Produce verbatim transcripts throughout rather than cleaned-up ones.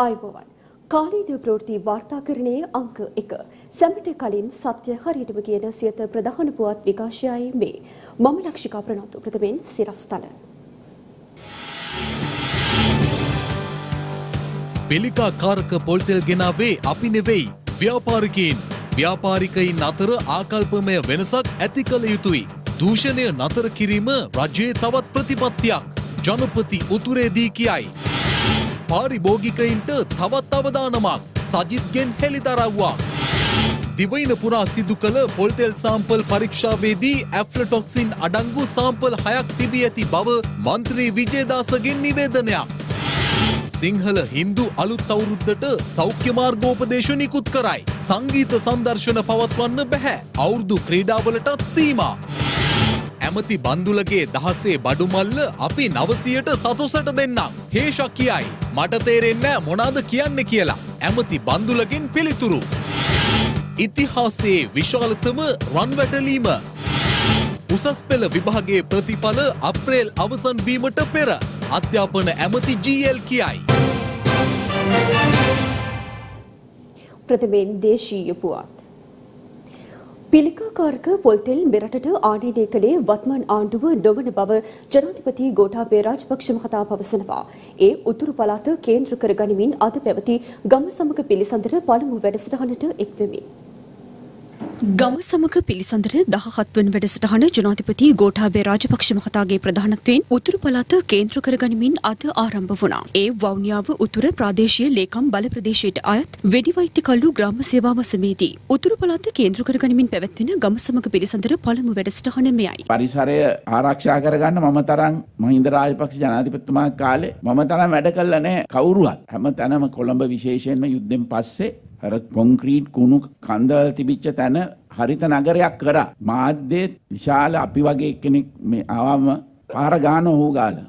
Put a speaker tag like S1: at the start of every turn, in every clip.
S1: ආයුබෝවන්. කාලීන ප්‍රවෘත්ති වාර්තාකරණයේ අංක එක. සැමට කලින් සත්‍ය හරියටම කියන සියත ප්‍රධාන පුවත් විකාශයයි මේ. මම ලක්ෂිකා ප්‍රනාන්දු. ප්‍රථමයෙන් සිරස්තල.
S2: පිළිකා කාරක පොල්තෙල් ගෙනාවේ අපි නෙවෙයි ව්‍යාපාරිකයින්. ව්‍යාපාරිකයින් අතර ආකල්පමය වෙනසක් ඇති කළ යුතුයි. දූෂණය නතර කිරීම රජයේ තවත් ප්‍රතිපත්තියක්. ජනපති උතුරේදී කියයි. පාරිභෝගිකයින්ට තවත් අවදානමක්. සජිත්ගෙන් හෙළිදරව්වක්. දිවයින පුරා සිදු කළ පොල්තෙල් සාම්පල් පරීක්ෂාවේදී ඇෆ්ලටොක්සින් අඩංගු සාම්පල් හයක් තිබී ඇති බව මන්ත්‍රී විජේදාසගෙන් නිවේදනයක්. සිංහල හින්දු අලුත් අවුරුද්දට සෞඛ්‍ය මාර්ගෝපදේශ නිකුත් කරයි. සංගීත සංදර්ශන පවත්වන්න බැහැ. අවුරුදු ක්‍රීඩාවලටත් සීමා. ඇමති බන්දුලගේ දහසේ බඩු මල්ල අපි නවසියට සතුසට දෙන්නම්. හේෂක් කියයි. මට තේරෙන්නේ මොනවාද කියන්නේ කියලා. ඇමති බන්දුලගෙන් පිළිතුරු. ඉතිහාසයේ විශාලතම රන් වැටලීම. උසස් පෙළ විභාගයේ ප්‍රතිඵල අප්‍රේල් අවසන් වීමට පෙර අධ්‍යාපන ඇමති ජී.එල්. කියයි.
S1: ප්‍රථමයෙන් දේශීය පුවත්. පිළිකාකාරක පොල්තෙල් මෙරටට ආනයනය කළේ වත්මන් ආණ්ඩුව නොවන බව ජනාධිපති ගෝඨාභය රාජපක්ෂ මහතා පවසනවා. ඒ උතුරු පළාත කේන්ද්‍ර කර ගනිමින් අද පැවති ගම සමග පිළිසඳර පළමු වැඩසටහනට එක්වෙමි. ගම සමග පිළිසඳර දහහත් වන වැඩසටහන ජනාධිපති ගෝඨාභය රාජපක්ෂ මහතාගේ ප්‍රධානත්වයෙන් උතුරු පළාත කේන්ද්‍ර කරගනිමින් අද ආරම්භ වුණා. ඒ වවුනියාව උතුර ප්‍රාදේශීය ලේකම් බල ප්‍රදේශයට අයත් වෙඩි වෛද්‍ය කල්ලු ග්‍රාම සේවා වසමේදී උතුරු පළාත කේන්ද්‍ර කරගනිමින් පැවැත්වෙන ගම සමග පිළිසඳර පළමු වැඩසටහන මෙයයි.
S3: පරිසරය ආරක්ෂා කරගන්න මම තරම් මහින්ද රාජපක්ෂ ජනාධිපතිතුමා කාලේ මම තරම් වැඩ කළා නැහැ කවුරුවත්. හැම තැනම කොළඹ විශේෂයෙන්ම යුද්ධෙන් පස්සේ අර කොන්ක්‍රීට් කුණු කන්දල් තිබිච්ච තැන හරිත නගරයක් කරා. මාධ්‍යයේ විශාල අපි වගේ කෙනෙක් මේ ආවම පාර ගාන හොු ගාලා.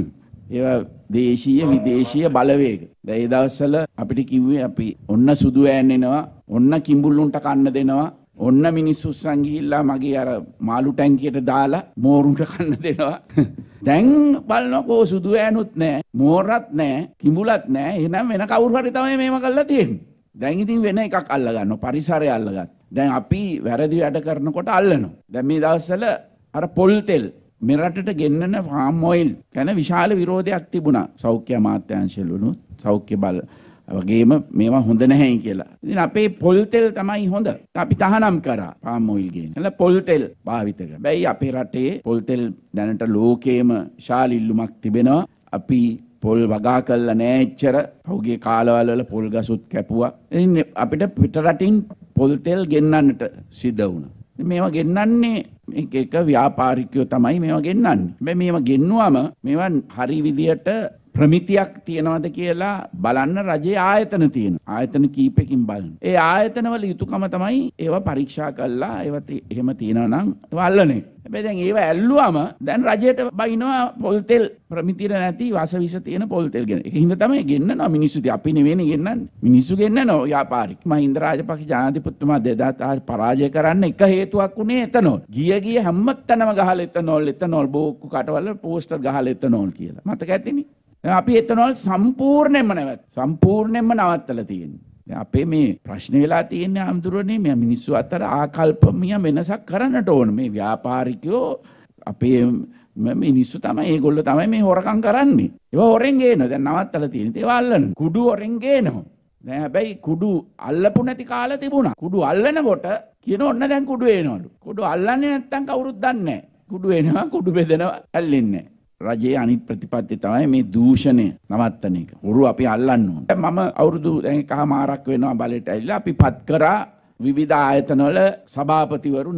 S3: ඒවා දේශීය විදේශීය බලවේග. දැන් ඒ දවස්වල අපිට කිව්වේ අපි ඔන්න සුදු ඈන් එනවා, ඔන්න කිඹුල්ලුන්ට කන්න දෙනවා, ඔන්න මිනිස්සු උස්සන් ගිහිල්ලා මගේ අර මාළු ටැංකියට දාලා මෝරුන්ට කන්න දෙනවා. දැන් බලනකෝ සුදු ඈනුත් නැහැ, මෝරත් නැහැ, කිඹුලත් නැහැ. එහෙනම් වෙන කවුරු හරි තමයි මේව කරලා තියෙන්නේ. දැන් ඉතින් වෙන එකක් අල්ල ගන්නවා, පරිසරය අල්ලගත්තා. දැන් අපි වැරදි වැඩ කරනකොට අල්ලනවා. දැන් මේ දවස්වල අර පොල් තෙල් මෙරටට ගෙන්නන ෆාම් ඔයිල් ගැන විශාල විරෝධයක් තිබුණා. සෞඛ්‍ය අමාත්‍යාංශවලුණු සෞඛ්‍ය බල වගේම මේවා හොඳ නැහැයි කියලා. ඉතින් අපේ පොල් තෙල් තමයි හොඳ. අපි තහනම් කරා ෆාම් ඔයිල් ගේන. එල පොල් තෙල් භාවිත කරා. බැයි අපේ රටේ පොල් තෙල් දැනට ලෝකේම විශාල ඉල්ලුමක් තිබෙනවා. අපි පොල් වගා කළා නෑ එච්චර. පහුගිය කාලවල වල පොල් ගසුත් කැපුවා. ඉතින් අපිට පිට රටින් පොල් තෙල් ගෙන්නන්නට සිද්ධ වුණා. මේවා ගෙන්නන්නේ එක එක ව්‍යාපාරිකයෝ තමයි මේවා ගෙන්නන්නේ. හැබැයි මේවා ගෙන්නුවම මේවා හරි විදියට ප්‍රමිතියක් තියනවද කියලා බලන්න රජයේ ආයතන තියෙනවා. ආයතන කීපකින් බලන්න. ඒ ආයතනවල යුතුයකම තමයි ඒවා පරීක්ෂා කළා ඒවා එහෙම තියෙනවා නම් ඒවා අල්ලන එක. හැබැයි දැන් ඒවා ඇල්ලුවම දැන් රජයට බයිනවා පොල් තෙල් ප්‍රමිතිය නැති වාසවිස තියෙන පොල් තෙල් ගෙන. ඒක හින්දා තමයි ගෙන්නනවා මිනිස්සු. අපි නෙවෙයි ගෙන්නන්නේ. මිනිස්සු ගෙන්නනවා ව්‍යාපාරික. මහින්ද රාජපක්ෂ ජනාධිපතිතුමා දෙදාහත් ආறு පරාජය කරන්න එක හේතුවක් උනේ එතනෝල්. ගිය ගිය හැමතැනම ගහලා එතනෝල් එතනෝල් බෝක්කු කටවල පෝස්ටර් ගහලා එතනෝල් කියලා. මතක ඇතිනේ. අපි එතනෝල් සම්පූර්ණයෙන්ම නැවත සම්පූර්ණයෙන්ම නවත්තලා තියෙනවා. දැන් අපේ මේ ප්‍රශ්නේ වෙලා තියෙන්නේ ආම්දුරනේ මේ මිනිස්සු අතර ආකල්පමය වෙනසක් කරන්නට ඕන. මේ ව්‍යාපාරිකයෝ අපේ මිනිස්සු තමයි ඒගොල්ලෝ තමයි මේ හොරකම් කරන්නේ. ඒවා හොරෙන් ගේනවා. දැන් නවත්තලා තියෙනවා. ඒවා අල්ලන. කුඩු හොරෙන් ගේනවා. දැන් හැබැයි කුඩු අල්ලපු නැති කාලේ තිබුණා. කුඩු අල්ලනකොට කියන ඔන්න දැන් කුඩු එනවලු. කුඩු අල්ලන්නේ නැත්තම් කවුරුත් දන්නේ නැහැ. කුඩු එනවා කුඩු බෙදනවා ඇල්ලෙන්නේ නැහැ. රජයේ අනිත් ප්‍රතිපත්තිය තමයි මේ දූෂණය නවත්තන එක. උරු අපි අල්ලන්න ඕන. මම අවුරුදු දැන් එකමාරක් වෙනවා බලයට ඇවිල්ලා අපි පත් කරා විවිධ ආයතනවල සභාපතිවරු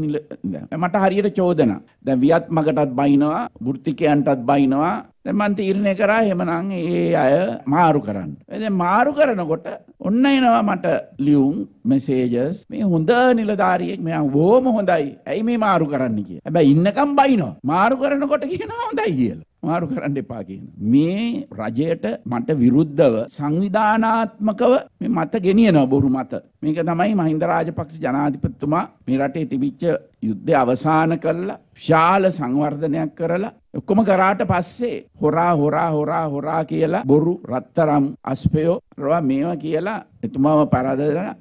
S3: මට හරියට චෝදනා. දැන් වියත් මගටත් බයිනවා, වෘත්තිකයන්ටත් බයිනවා. දැන් මම තීරණය කරා එහෙමනම් ඒ අය මාරු කරන්න. දැන් මාරු කරනකොට ඔන්න එනවා මට ලියුම් මෙසේජස් මේ හොඳ නිලධාරියෙක් මෙයා බොහොම හොඳයි. ඇයි මේ මාරු කරන්න කියලා. හැබැයි ඉන්නකම් බයිනවා. මාරු කරනකොට කියනවා හොඳයි කියලා. මාරු කරන්න එපා කියන. මේ රජයට මට විරුද්ධව සංවිධානාත්මකව මේ මත ගෙනියන බොරු මත. මේක තමයි මහින්ද රාජපක්ෂ ජනාධිපතිතුමා මේ රටේ තිබිච්ච යුද්ධය අවසන් කරලා විශාල සංවර්ධනයක් කරලා ඔක්කොම කරාට පස්සේ හොරා හොරා හොරා හොරා කියලා බොරු රත්තරම් අස්පයෝ රවා මේවා කියලා එතුමාව පරාදලා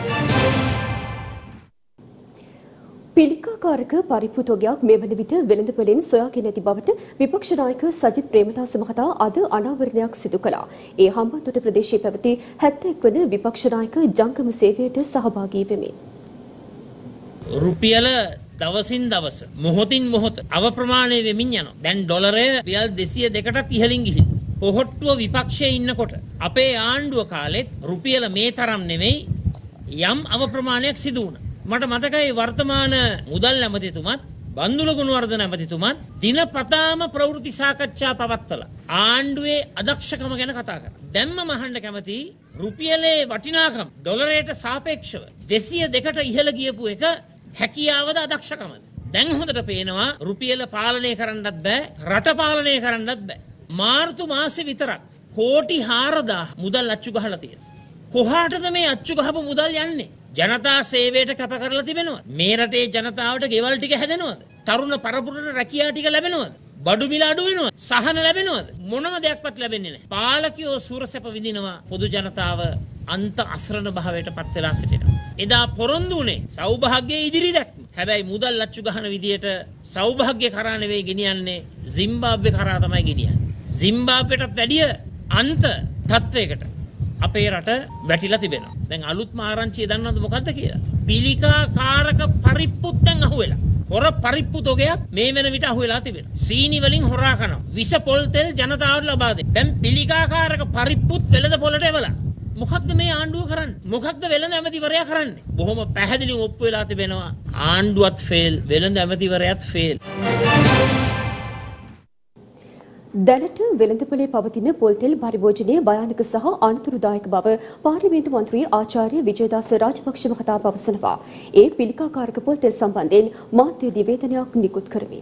S1: පිළිකාකාරක පරිප්පු තොගයක් මෙවන විට වෙළඳපොලෙන් සොයාගෙන ඇති බවට විපක්ෂ නායක සජිත් ප්‍රේමදාස මහතා අද අනාවරණයක් සිදු කළා. ඒ හම්බන්තොට ප්‍රදේශයේ පැවති හැත්තෑ එක් වන විපක්ෂ නායක ජංගම සේවයට සහභාගී වෙමින්
S4: රුපියල දවසින් දවස මොහොතින් මොහොත අවප්‍රමාණය වෙමින් යනවා. දැන් ඩොලරය රුපියල් දෙසිය දෙකටත් ඉහළින් ගිහින්. පොහොට්ටුව විපක්ෂයේ ඉන්නකොට අපේ ආණ්ඩුව කාලෙත් රුපියල මේ තරම් නෙමෙයි යම් අවප්‍රමාණයක් සිදු වුණා. මට මතකයි වර්තමාන මුදල් ඇමතිතුමත් බන්දුල ගුණවර්ධන ඇමතිතුමත් දිනපතාම ප්‍රවෘත්ති සාකච්ඡා පවත්වලා ආණ්ඩුවේ අදක්ෂකම ගැන කතා කරා. දැන් මම අහන්න කැමතියි රුපියලේ වටිනාකම ඩොලරයට සාපේක්ෂව දෙසිය දෙකට ඉහළ ගියපු එක හැකියාවද අදක්ෂකමද? දැන් හොඳට පේනවා රුපියල පාලනය කරන්නත් බෑ, රට පාලනය කරන්නත් බෑ. මාර්තු මාසෙ විතරක් කෝටි හාරදාහ මුදල් අච්චු ගහලා තියෙනවා. කොහාටද මේ අච්චු ගහපු මුදල් යන්නේ? ජනතා සේවයට කැප කරලා තිබෙනවද? මේ රටේ ජනතාවට ගෙවල් ටික හැදෙනවද? තරුණ පරපුරට රැකියා ටික ලැබෙනවද? බඩු මිල අඩු වෙනවද? සහන ලැබෙනවද? මොනම දෙයක්වත් ලැබෙන්නේ නැහැ. පාලකයෝ සූරසැප විඳිනවා, පොදු ජනතාව අන්ත අසරණ භාවයට පත් වෙලා සිටිනවා. එදා පොරොන්දු උනේ සෞභාග්‍යයේ ඉදිරි දැක්ම. හැබැයි මුදල් අච්චු ගහන විදියට සෞභාග්‍ය කරා නෙවෙයි ගෙනියන්නේ, සිම්බාබ්වේ කරා තමයි ගෙනියන්නේ. සිම්බාබ්වෙටත් වැඩිය අන්ත තත්වයකට අපේ රට වැටිලා තිබෙනවා. දැන් අලුත්ම ආරංචිය දන්නවද මොකද්ද කියලා? පිළිකාකාරක පරිප්පුත් දැන් අහුවෙලා. හොර පරිප්පු තොගයක් මේ වෙන විට අහුවෙලා තිබෙනවා. සීනි වලින් හොරා කරනවා. විස පොල් තෙල් ජනතාවට ලබා දෙන්න. දැන් පිළිකාකාරක පරිප්පුත් වෙළඳ පොළට එවලා. මොකක්ද මේ ආණ්ඩුව කරන්නේ? මොකක්ද වෙළඳ ඇමතිවරයා කරන්නේ? බොහොම පැහැදිලිව ඔප්පු වෙලා තිබෙනවා. ආණ්ඩුවත් ෆේල්, වෙළඳ ඇමතිවරයාත් ෆේල්.
S1: දැනට වෙළඳපොලේ පවතින පොල්තෙල් පරිභෝජනය භයානක සහ අනතුරුදායක බව පාර්ලිමේන්තු මන්ත්‍රී ආචාර්ය විජේදාස රාජපක්ෂ මහතා පවසනවා. ඒ පිළිකාකාරක පොල්තෙල් සම්බන්ධයෙන් මාධ්‍ය නිවේදනයක් නිකුත් කරමි.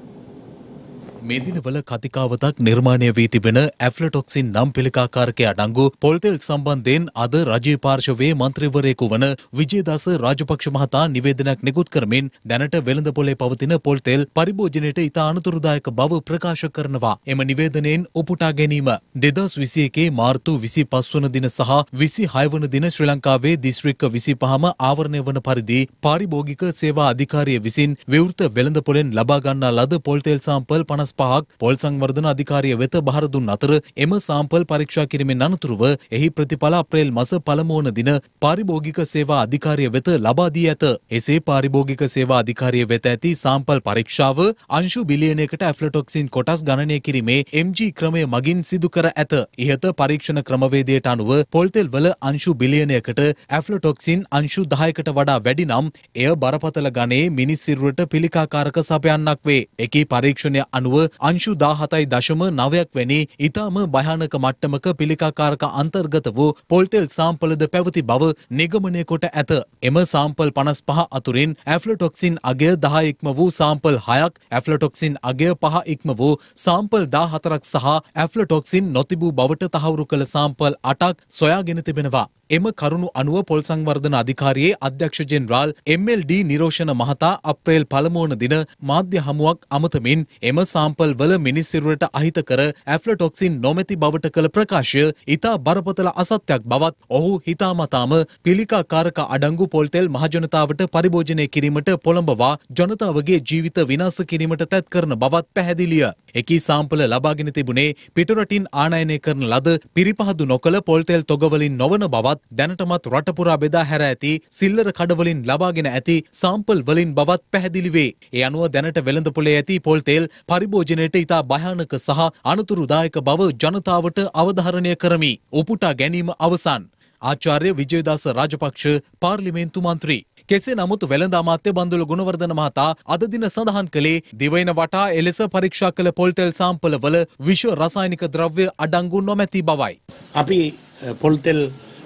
S2: මේ දිනවල කතිකාවතක් නිර්මාණය වී තිබෙන ඇෆ්ලටොක්සින් නම් පිළිකාකාරකය අඩංගු පොල්තෙල් සම්බන්ධයෙන් අද රජයේ පාර්ශවයේ මන්ත්‍රීවරයෙකු වන විජේදාස රාජපක්ෂ මහතා නිවේදනයක් නිකුත් කරමින් දැනට වෙළඳපොලේ පවතින පොල්තෙල් පරිභෝජනයට ඉතා අනතුරුදායක බව ප්‍රකාශ කරනවා. එම නිවේදනයෙන් උපුටා ගැනීම දෙදහස් විසි එකේ මාර්තු විසිපස් වන දින සහ විසිහය වන දින ශ්‍රී ලංකාවේ දිස්ත්‍රික්ක විසිපහම ආවරණය වන පරිදි පාරිභෝගික සේවා අධිකාරිය විසින් විවෘත වෙළඳපොලෙන් ලබා ගන්නා ලද පොල්තෙල් සාම්පල් පනස් පහක් පොල් සංවර්ධන අධිකාරිය වෙත බහර දුන් අතර එම සාම්පල් පරීක්ෂා කිරීමෙන් අනතුරුව එහි ප්‍රතිඵල අප්‍රේල් මාස පළමු වන දින පාරිභෝගික සේවා අධිකාරිය වෙත ලබා දී ඇත. එසේ පාරිභෝගික සේවා අධිකාරිය වෙත ඇති සාම්පල් පරීක්ෂාව අංශු බිලියනයකට ඇෆ්ලටොක්සින් කොටස් ගණනය කිරීමේ එම් ජී ක්‍රමය මගින් සිදු කර ඇත. ඉහත පරීක්ෂණ ක්‍රමවේදයට අනුව පොල්තෙල් වල අංශු බිලියනයකට ඇෆ්ලටොක්සින් අංශු දහයකට වඩා වැඩි නම් එය බරපතල ගණයේ මිනිස් සිරුරට පිළිකාකාරක සපයන්නක් වේ. එකී පරීක්ෂණය අනුව අංශු දාහතයි දශම නවයක් වැනි ඉතාම භයානක මට්ටමක පිළිකාකාරක අන්තර්ගත වූ පොල්තෙල් සාම්පලද පැවති බව නිගමනය කොට ඇත. එම සාම්පල් පනස් පහ අතුරින් ඇෆ්ලටොක්සින් අගය දහ ඉක්ම වූ සාම්පල් හයක්, ඇෆ්ලටොක්සින් අගය පහ ඉක්ම වූ සාම්පල් දාහතරක් සහ ඇෆ්ලටොක්සින් නොතිබූ බවට තහවුරු කළ සාම්පල් අටක් සොයාගෙන තිබෙනවා. එම කරුණු අනුව පොල් සංවර්ධන අධිකාරියේ අධ්‍යක්ෂ ජෙනරාල් එම් එල් ඩී නිරෝෂණ මහතා අප්‍රේල් පළමු වන දින මාධ්‍ය හමුවක් අමතමින් එම සාම්පල් වල මිනිස් සිරුරට අහිත කර ඇෆ්ලටොක්සින් නොමැති බවට කළ ප්‍රකාශය ඉතා බරපතල අසත්‍යයක් බවත් ඔහු හිතාමතාම පිළිකාකාරක අඩංගු පොල්තෙල් මහජනතාවට පරිභෝජනය කිරීමට පොළඹවා ජනතාවගේ ජීවිත විනාශ කිරීමට තැත් කරන බවත් පැහැදිලිය. එකී සාම්පල ලබාගෙන තිබුණේ පිටරටින් ආනයනය කරන ලද පිරිපහදු නොකළ පොල්තෙල් තොගවලින් නොවන බවත් දැනටමත් රටපුරා බෙදා හැර ඇති සිල්ලර කඩවලින් ලබාගෙන ඇති සාම්පල් වලින් බවත් පැහැදිලි වේ. ඒ අනුව දැනට වෙළඳපොලේ ඇති පොල්තෙල් පරිභෝජනයට ඉතා භයානක සහ අනතුරුදායක බව ජනතාවට අවධාරණය කරමි. උපුටා ගැනීම අවසන්. ආචාර්ය විජේදාස රාජපක්ෂ පාර්ලිමේන්තු මන්ත්‍රී. කෙසේ නමුත් වෙළඳ අමාත්‍ය බන්දුල ගුණවර්ධන මහතා අද දින සඳහන් කළේ දිවයින වටා එලෙස පරීක්ෂා කළ පොල්තෙල් සාම්පල වල විෂ රසායනික ද්‍රව්‍ය අඩංගු නොමැති බවයි.
S5: අපි පොල්තෙල්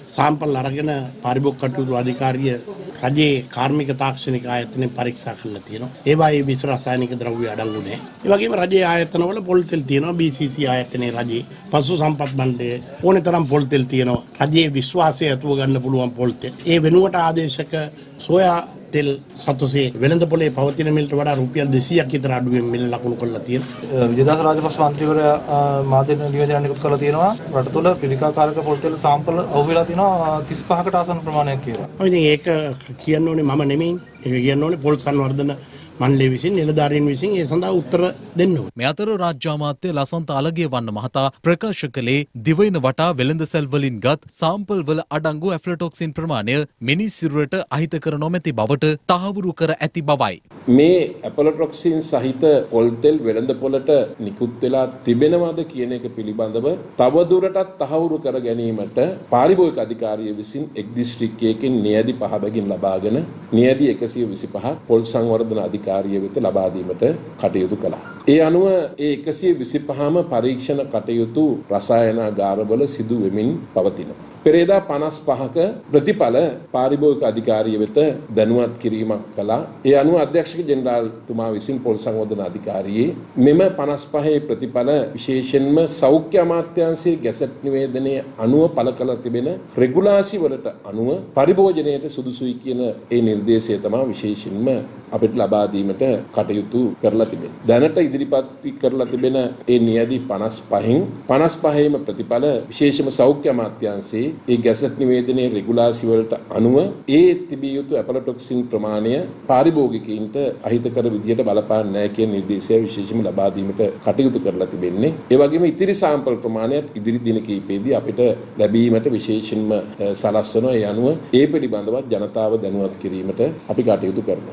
S5: සාම්පල් අරගෙන පරිභෝග කටයුතු අධිකාරිය රජයේ කාර්මික තාක්ෂණික ආයතනයෙන් පරීක්ෂා කරලා තියෙනවා. ඒවා ඒ විස රසායනික ද්‍රව්‍ය අඩංගු නැහැ. ඒ වගේම රජයේ ආයතනවල පොල් තෙල් තියෙනවා. බී සී සී ආයතනයේ රජයේ පශු සම්පත් මණ්ඩලයේ ඕනේ තරම් පොල් තෙල් තියෙනවා. රජයේ විශ්වාසය ඇතුව ගන්න පුළුවන් පොල් තෙල්. ඒ වෙනුවට ආදේශක සෝයා තෙල් සතුසේ වෙළඳ පොලේ පවතින මිලට වඩා රුපියල් දෙසීයක් විතර අඩුවෙන් මිල ලකුණු කරලා තියෙනවා.
S6: විජේදාස රාජපක්ෂ මන්ත්‍රීවරයා මාධ්‍ය නිවේදනයක් නිකුත් කරලා තියෙනවා. රට තුළ පිළිකාකාරක පොල් තෙල් සාම්පල් අහුවෙලා තියෙනවා තිස් පහකට ආසන්න ප්‍රමාණයක් කියලා.
S5: ඔය ඉතින් ඒක කියන්න ඕනේ මම නෙමෙයි. ඒක කියන්න ඕනේ පොල් සංවර්ධන මණ්ඩලය විසින් නිලධාරීන් විසින් ඒ සඳහා උත්තර දෙන්න ඕනේ.
S2: මේ අතර රාජ්‍ය අමාත්‍ය ලසන්ත අලගියවන්න මහතා ප්‍රකාශ කළේ දිවයින වටා වෙළඳ සැල් වලින් ගත් සාම්පල් වල අඩංගු ඇෆ්ලටොක්සින් ප්‍රමාණය මිනිස් සිරුරට අහිත කර නොමැති බවට තහවුරු කර ඇති බවයි.
S7: මේ ඇපලටොක්සින් සහිත පොල් තෙල් වෙළඳ පොළට නිකුත් වෙලා තිබෙනවද කියන එක පිළිබඳව තවදුරටත් තහවුරු කර ගැනීමට පාරිභෝගික අධිකාරිය විසින් එක් දිස්ත්‍රික්කයකින් නියැදි පහ බැගින් ලබාගෙන නියැදි එකසිය විසිපහක් පොල් සංවර්ධන අධිකාරිය වෙත ලබා දීමට කටයුතු කළා. ඒ අනුව ඒ එකසිය විසිපහම පරීක්ෂණ කටයුතු රසායනාගාරවල සිදු වෙමින් පවතිනවා. පෙරේදා පනස් පහක ප්‍රතිඵල පාරිභෝගික අධිකාරිය වෙත දැනුවත් කිරීමක් කළා. ඒ අනුව අධ්‍යක්ෂක ජෙනරාල්තුමා විසින් පොල් සංවර්ධන අධිකාරියේ මෙම පනස් පහේ ප්‍රතිඵල විශේෂයෙන්ම සෞඛ්‍ය අමාත්‍යාංශයේ ගැසට් නිවේදනයේ අනුව පළ කළ තිබෙන රෙගුලාසි වලට අනුව පරිභෝජනයට සුදුසුයි කියන ඒ නිර්දේශය තමයි විශේෂයෙන්ම අපිට ලබා දීමට කටයුතු කරලා තිබෙනවා. දැනට ඉදිරිපත් කරලා තිබෙන ඒ නියැදි පනස් පහෙන් පනස් පහේම ප්‍රතිඵල විශේෂම සෞඛ්‍ය අමාත්‍යාංශයේ ඒ ගැසට් නිවේදනයේ රෙගුලාසි වලට අනුව ඒ තිබිය යුතු ඇපලටොක්සින් ප්‍රමාණය පාරිභෝගිකයින්ට අහිතකර විදියට බලපාන්නේ නැහැ කියන නිර්දේශය විශේෂයෙන්ම ලබා දීමට කටයුතු කරලා තිබෙන්නේ. ඒ වගේම ඉතිරි සාම්පල් ප්‍රමාණයත් ඉදිරි දින කිහිපෙදී අපිට ලැබීමට විශේෂයෙන්ම සලස්වනවා. ඒ අනුව ඒ පිළිබඳව ජනතාව දැනුවත් කිරීමට අපි කටයුතු කරනවා.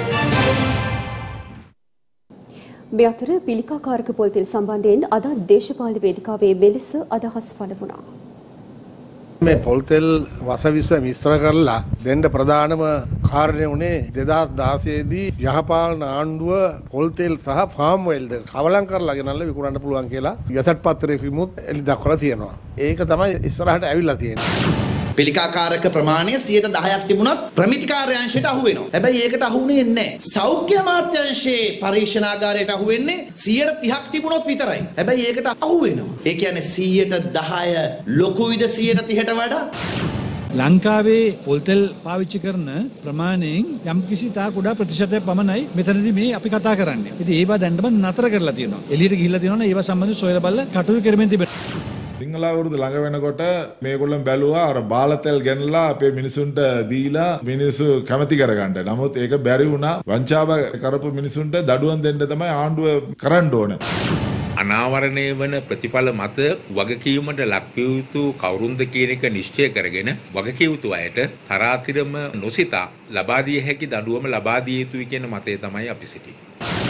S1: මේ අතර පිළිකාකාරක පොල් තෙල් සම්බන්ධයෙන් අද දේශපාලන වේදිකාවේ මෙලෙස අදහස් පළ වුණා.
S8: මේ පොල් තෙල් වසවිස මිශ්‍ර කරලා දෙන්න ප්‍රධානම කාරණය උනේ දෙදාස් දාසය දී යහපාලන ආණ්ඩුව පොල් තෙල් සහ ෆාම් ඔයිල් දෙක කවලම් කරලා ගෙනල්ලා විකුණන්න පුළුවන් කියලා ගැසට් පත්‍රයකින්මුත් එළි දක්වලා තියෙනවා. ඒක තමයි ඉස්සරහට ඇවිල්ලා තියෙන්නේ.
S9: පිළිකාකාරක ප්‍රමාණය සියයට දහයක් තිබුණත් ප්‍රමිති කාර්යාංශයට අහු වෙනවා. හැබැයි ඒකට අහු වෙන්නේ නැහැ. සෞඛ්‍ය අමාත්‍යාංශයේ පරීක්ෂණාගාරයට අහු වෙන්නේ සියයට තිහක් තිබුණොත් විතරයි. හැබැයි ඒකට අහු වෙනවා. ඒ කියන්නේ සියයට දහය ලොකුයිද සියයට තිහට වඩා?
S10: ලංකාවේ පොල් තෙල් පාවිච්චි කරන ප්‍රමාණයෙන් යම් කිසි තා කුඩා ප්‍රතිශතයක් පමණයි මෙතනදී මේ අපි කතා කරන්නේ. ඉතින් ඒවා දැන්නම නතර කරලා තියෙනවා. එළියට ගිහිල්ලා තියෙනවා නම් ඒවා සම්බන්ධව සොයලා බලලා කටයුතු කරමින් තිබෙනවා.
S11: සිංහල අවුරුදු ළඟ වෙනකොට මේගොල්ලන් බැලුවා අර බාලතෙල් ගෙනලා අපේ මිනිසුන්ට දීලා මිනිස්සු කැමති කරගන්න. නමුත් ඒක බැරි වුණා. වංචාව කරපු මිනිසුන්ට දඩුවම් දෙන්න තමයි ආණ්ඩුව කරන්න ඕන.
S12: අනාවරණය වන ප්‍රතිඵල මත වගකීමට ලක්විය යුතු කවුරුන්ද කියන එක නිශ්චය කරගෙන වගකිය යුතු අයට තරාතිරම නොසිතා ලබා දිය හැකි දඬුවම ලබා දිය යුතුයි කියන මතය තමයි අපි සිටින්නේ.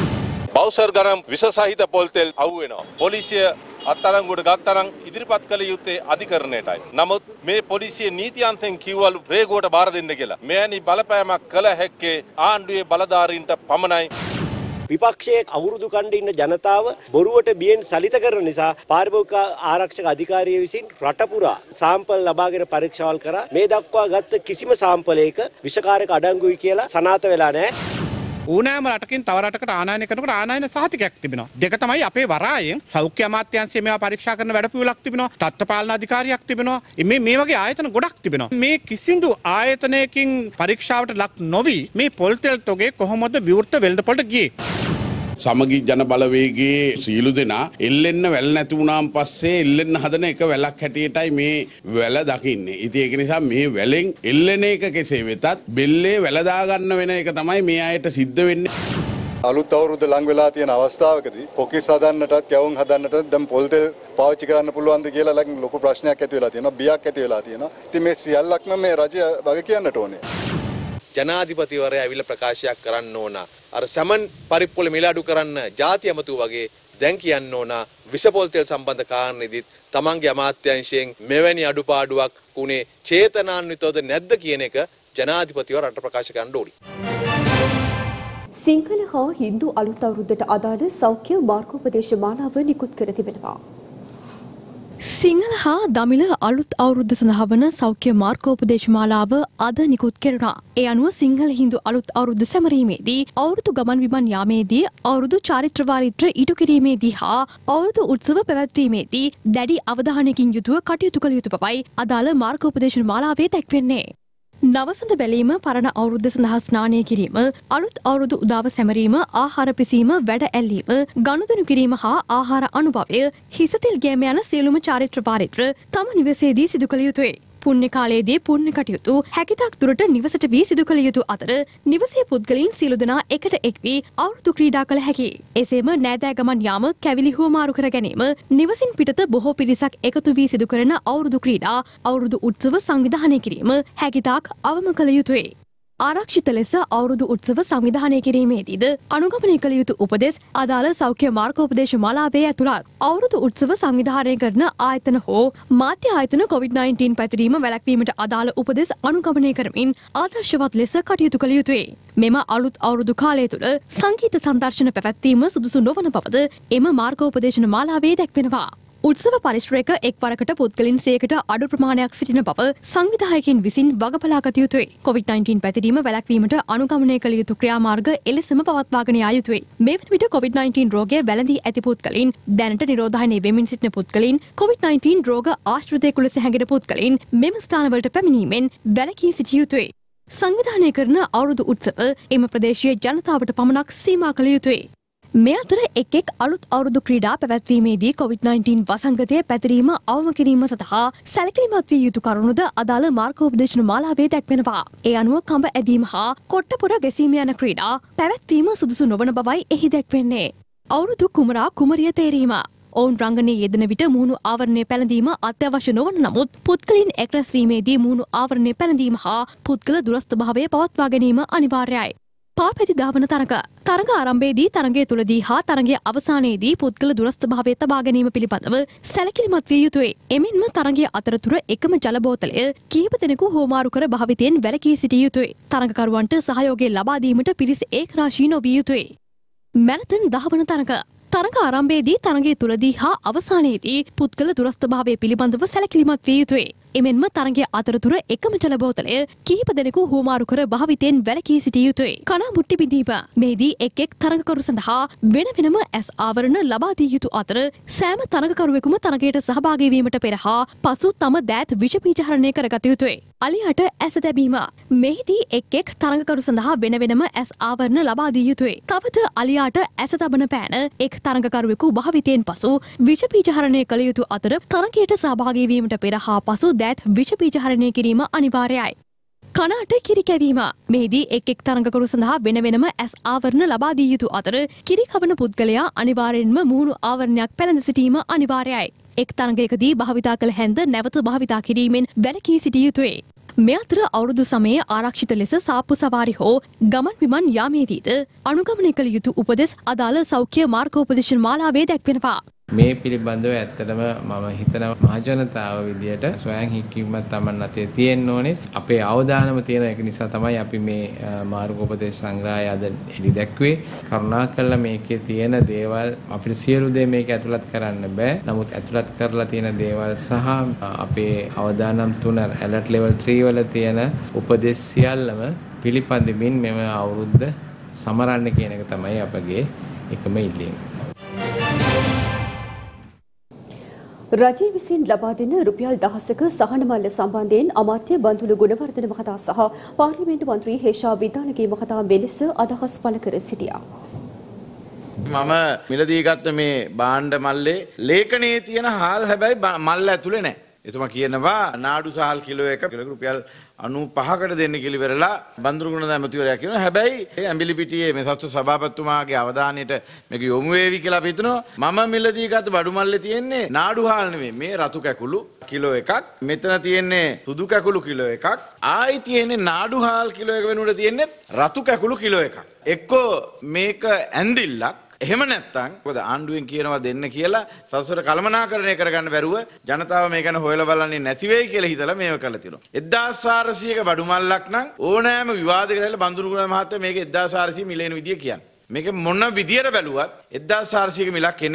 S13: බවුසර් ගණන් විස සහිත පොල් තෙල් අවු වෙනවා. පොලිසිය අත්අඩංගුවට ගත්තරම් ඉදිරිපත් කළ යුත්තේ අධිකරණයටයි. නමුත් මේ පොලිසිය නීති අංශෙන් කිව්වලු රේගුවට බාර දෙන්න කියලා. මෙවැනි බලපෑමක් කළ හැක්කේ ආණ්ඩුවේ බලධාරීන්ට පමණයි.
S14: විපක්ෂයේ අවුරුදු කණ්ඩ ඉන්න ජනතාව බොරුවට බියෙන් සලිත කරන නිසා පාරිභෝගික ආරක්ෂක අධිකාරිය විසින් රට පුරා සාම්පල් ලබාගෙන පරීක්ෂාවල් කරා. මේ දක්වා ගත්ත කිසිම සාම්පලයක විෂකාරක අඩංගුයි කියලා සනාථ වෙලා නැහැ.
S15: ඕනෑම රටකින් තව රටකට ආනයනය කරනකොට ආනයන සහතිකයක් තිබෙනවා. දෙක තමයි අපේ වරායෙන් සෞඛ්‍ය අමාත්‍යාංශය මේවා පරීක්ෂා කරන වැඩපිළිවෙලක් තිබෙනවා. තත්ත්ව පාලන අධිකාරියක් තිබෙනවා. මේ මේ වගේ ආයතන ගොඩක් තිබෙනවා. මේ කිසිදු ආයතනයකින් පරීක්ෂාවට ලක් නොවි මේ පොල් තෙල් තොගේ කොහොමද විවෘත වෙළඳ පොළට ගියේ?
S16: සමගි ජන බලවේගයේ සීලු දෙනා එල්ලෙන්න වැල් නැති වුණාන් පස්සේ එල්ලෙන්න හදන එක වැලක් හැටියටයි මේ වැල දකින්නේ. ඉතින් ඒක නිසා මේ වැලෙන් එල්ලෙන එක කෙසේ වෙතත් බෙල්ලේ වැල දාගන්න වෙන එක තමයි මේ අයට සිද්ධ වෙන්නේ.
S17: අලුත් අවුරුද්ද ලඟ වෙලා තියෙන අවස්ථාවකදී කොකිස් හදන්නටත් කැවුම් හදන්නටත් දැන් පොල් තෙල් පාවිච්චි කරන්න පුළුවන්ද කියලා ලඟ ලොකු ප්‍රශ්නයක් ඇති වෙලා තියෙනවා. බියක් ඇති වෙලා තියෙනවා. ඉතින් මේ සියල්ලක්ම මේ රජය වග කියන්නට ඕනේ.
S18: ජනාධිපතිවරයා ඇවිල්ලා ප්‍රකාශයක් කරන්න ඕන. අර සමන් පරිප්පුල මිල අඩු කරන්න ಜಾති අමතු වගේ දැන් කියන්න ඕන විස පොල් තෙල් සම්බන්ධ කාරණේදීත් තමන්ගේ අමාත්‍යාංශයෙන් මෙවැනි අඩුපාඩුවක් උනේ චේතනාන්විතවද නැද්ද කියන එක ජනාධිපතිවරයා රට ප්‍රකාශ කරන්න ඕනි.
S1: සිංහල හා හින්දු අලුත් අවුරුද්දට අදාළ සෞඛ්‍ය මාර්ගෝපදේශ මාලාව නිකුත් කර තිබෙනවා.
S19: සිංහල හා දමිළ අලුත් අවුරුද්ද සඳහා වන සෞඛ්‍ය මාර්ගෝපදේශ මාලාව අද නිකුත් කෙරුණා. ඒ අනුව සිංහල හින්දු අලුත් අවුරුද්ද සැමරීමේදී අවුරුදු ගමන් විමන් යාමේදී අවුරුදු චාරිත්‍ර වාරිත්‍ර ඉටු කිරීමේදී හා අවුරුදු උත්සව පැවැත්වීමේදී දැඩි අවධානයකින් යුතුව කටයුතු කළ යුතු බවයි අදාළ මාර්ගෝපදේශ මාලාවේ දැක්වෙන්නේ. නවසඳ බැලීම, පරණ අවුරුද්ද සඳහා ස්නානය කිරීම, අලුත් අවුරුදු උදාව සැමරීම, ආහාර පිසීම, වැඩ ඇල්ලීම, ගනුදෙනු කිරීම හා ආහාර අනුභවය, හිසතෙල් ගෑම යන සියලුම චාරිත්‍ර වාරිත්‍ර තම නිවසේදී සිදු කළ යුතුය. පුණ්‍ය කාලයේදී පුණ්‍ය කටයුතු හැකිතාක් දුරට නිවසට වී සිදු කළ යුතු අතර නිවසේ පුද්ගලයන් සියලු දෙනා එකට එක් වී අවුරුදු ක්‍රීඩා කළ හැකියි. එසේම නෑදෑ ගමන් යාම, කැවිලි හුවමාරු කර ගැනීම, නිවසින් පිටත බොහෝ පිරිසක් එකතු වී සිදු කරන අවුරුදු ක්‍රීඩා, අවුරුදු උත්සව සංවිධානය කිරීම හැකිතාක් අවම කළ යුතුය. ආරක්ෂිත ලෙස අවුරුදු උත්සව සංවිධානය කිරීමේදීද අනුගමනය කළ යුතු උපදෙස් අදාළ සෞඛ්‍ය මාර්ගෝපදේශ මාලාවේ ඇතුළත්. අවුරුදු උත්සව සංවිධානය කරන ආයතන හෝ මාධ්‍ය ආයතන කොවිඩ් නයින්ටීන් පැතිරීම වැළැක්වීමට අදාළ උපදෙස් අනුගමනය කරමින් ආදර්ශවත් ලෙස කටයුතු කළ යුතුය. මෙම අලුත් අවුරුදු කාලය තුළ සංගීත සංදර්ශන පැවැත්වීම සුදුසු නොවන බවද එම මාර්ගෝපදේශන මාලාවේ දැක්වෙනවා. උත්සව පරිශ්‍රයක එක්වරකට පුද්ගලින් සියයකට අඩු ප්‍රමාණයක් සිටින බව සංවිධායකයින් විසින් වගබලා ගත යුතුයි. කොවිඩ් නයින්ටීන් පැතිරීම වැළැක්වීමට අනුගමනය කළ යුතු ක්‍රියාමාර්ග එලෙසම පවත්වාගෙන යා යුතුයි. මේ වන විට කොවිඩ් නයින්ටීන් රෝගය වැළඳී ඇති පුද්ගලින්, දැනට නිරෝධායනය වෙමින් සිටින පුද්ගලින්, කොවිඩ් නයින්ටීන් රෝග ආශ්‍රිතයෙකු ලෙස හැඟෙන පුද්ගලින් මෙම ස්ථානවලට පැමිණීමෙන් වැළකී සිටිය යුතුයි. සංවිධානය කරන අවුරුදු උත්සව එම ප්‍රදේශීය ජනතාවට පමණක් සීමා කළ යුතුයි. මේ අතර එක් එක් අලුත් අවුරුදු ක්‍රීඩා පැවැත්වීමේදී කොවිඩ් නයින්ටීන් වසංගතය පැතිරීම අවම කිරීම සඳහා සැලකිලිමත් විය යුතු කරුණුද අදාළ මාර්ගෝපදේශන මාලාවේ දැක්වෙනවා. ඒ අනුව කඹ ඇදීම හා කොට්ටපොර ගැසීම යන ක්‍රීඩා පැවැත්වීම සුදුසු නොවන බවයි එහි දැක්වෙන්නේ. අවුරුදු කුමරා කුමරිය තේරීම. ඔවුන් රංගනයේ යෙදෙන විට මුහුණු ආවරණය පැළඳීම අත්‍යවශ්‍ය නොවන නමුත් පුද්ගලින් එක් රැස්වීමේදී මුහුණු ආවරණය පැළඳීම හා පුද්ගල දුරස්ථ භාවය පවත්වා ගැනීම අනිවාර්යයි. පාපැති ධාවන තරඟ. තරඟ ආරම්භයේදී, තරඟය තුලදී හා තරඟය අවසානයේදී පුද්ගල දුරස්ථ භාවය තබා ගැනීම පිළිබඳව සැලකිලිමත් විය යුතුයි. එමෙන්ම තරඟය අතරතුර එකම ජල බෝතලය කිහිප දෙනෙකු හෝමාරු කර භාවිතයෙන් වැළකී සිටිය යුතුයි. තරඟකරුවන්ට සහයෝගය ලබා දීමට පිරිස ඒකරාශී නොවිය යුතුයි. මැරතන් ධාවන තරඟ. තරඟ ආරම්භයේදී, තරඟය තුලදී හා අවසානයේදී පුද්ගල දුරස්ථ භාවය පිළිබඳව සැලකිලිමත් විය යුතුයි. එමෙන්ම තරඟය අතරතුර එකම ජල බෝතලය කිහිප දෙනෙකු හුවමාරු කර භාවිතයෙන් වැළකී සිටිය යුතුයි. කණා මුට්ටි බිඳීම. මෙහිදී එක් එක් තරඟකරු සඳහා වෙන වෙනම ඇස් ආවරණ ලබා දිය යුතු අතර සෑම තරඟකරුවෙකුම තරඟයට සහභාගී වීමට පෙර හා පසු තම දෑත් විෂ බීජහරණය කරගත යුතුයි. අලියට ඇස තැබීම. මෙහිදී එක් එක් තරඟකරු සඳහා වෙන වෙනම ඇස් ආවරණ ලබා දිය යුතුයි. තවද අලියාට ඇස තබන පෑන එක් තරඟකරුවෙකු භාවිතයෙන් පසු විෂ බීජහරණය කළ යුතු අතර තරඟයට සහභාගී වීමට පෙර හා පසු දෑත් විෂ බීජහරණය කිරීම අනිවාර්යයි. කනට කිරි කැවීම. මෙහිදී එක් එක් තරඟකරු සඳහා වෙන වෙනම ඇස් ආවරණ ලබා දිය යුතු අතර කිරි කවන පුද්ගලයා අනිවාර්යෙන්ම මුහුණු ආවරණයක් පැළඳ සිටීම අනිවාර්යයි. එක් තරඟයකදී භාවිතා කළ හැන්ද නැවත භාවිතා කිරීමෙන් වැළකී සිටිය යුතුයි. මේ අතර අවුරුදු සමයේ ආරක්ෂිත ලෙස සාප්පු සවාරි හෝ ගමන් විමන් යාමේදීද අනුගමනය කළ යුතු උපදෙස් අදාළ සෞඛ්‍ය මාර්ගෝපදේශන මාලාවේ දැක්වෙනවා.
S20: මේ පිළිබඳව ඇත්තටම මම හිතනවා මහජනතාව විදියට ස්වයං හික්මීමක් Taman අතේ තියෙන්න ඕනේ. අපේ අවධානම තියෙන එක නිසා තමයි අපි මේ මාර්ගෝපදේශ සංග්‍රහය අද එලි දැක්වේ. කරුණාකරලා මේකේ තියෙන දේවල් අපිට සියලු දේ මේක ඇතුළත් කරන්න බෑ. නමුත් ඇතුළත් කරලා තියෙන දේවල් සහ අපේ අවදානම් තුන ඇලර්ට් ලෙවල් තී වල තියෙන උපදෙස් සියල්ලම පිළිපදිමින් මෙම අවුරුද්ද සමරන්න කියන එක තමයි අපගේ එකම ඉල්ලීම.
S1: රජය විසින් ලබා දෙන රුපියල් දහසක සහන මල්ල සම්බන්ධයෙන් අමාත්‍ය බන්දුල ගුණවර්ධන මහතා සහ පාර්ලිමේන්තු මන්ත්‍රී හේෂා විදානගේ මහතා මෙලෙස අදහස් පළ කර සිටියා.
S21: මම මිලදී ගත්ත මේ භාණ්ඩ මල්ලේ ලේඛනයේ තියෙන හාල් හැබැයි මල්ල ඇතුලේ නැහැ. එතුමා කියනවා නාඩු සහල් කිලෝ එක රුපියල් අනූපහකට දෙන්න කියලා ඉවරලා බන්දුරු ගුණදාස ඇමතිවරයා කියනවා. හැබැයි ඇඹිලි පිටියේ මේ සත්ව සභාපතිතුමාගේ අවධානයට මේක යොමු වේවි කියලා අපි හිතනවා. මම මිලදී ගත්ත බඩු මල්ලේ තියෙන්නේ නාඩු හාල් නෙමෙයි. මේ රතු කැකුළු කිලෝ එකක්. මෙතන තියෙන්නේ සුදු කැකුළු කිලෝ එකක්. ආයි තියෙන්නේ නාඩු හාල් කිලෝ එක වෙනුවට තියෙන්නේ රතු කැකුළු කිලෝ එකක්. එක්කෝ මේක ඇඳිල්ලක්. එහෙම නැත්නම් මොකද ආණ්ඩුවෙන් කියනවා දෙන්න කියලා සසර කළමනාකරණය කරගන්න බැරුව ජනතාව මේ ගැන හොයලා බලන්නේ නැති වෙයි කියලා හිතලා මේව කළා තියෙනවා. එක්දාස් හාරසියක බඩු මල්ලක් නම් ඕනෑම විවාද කරලා බන්දුරු ගුණ මහත්තයා මේක එක්දාස් හාරසිය මිලේන විදිය කියන්නේ. මේක මොන විදියට බැලුවත් එක්දාස් හාරසියක මිලක් එන්නේ නැහැ.